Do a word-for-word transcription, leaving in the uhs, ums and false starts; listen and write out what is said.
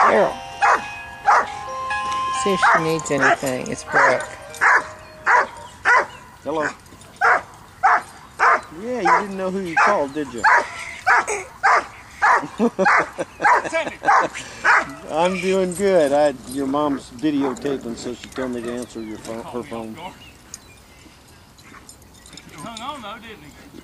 Carol. See if she needs anything. It's Brooke. Hello. Yeah, you didn't know who you called, did you? I'm doing good. I had your mom's videotaping, so she told me to answer your phone, her phone. He hung on though, didn't he?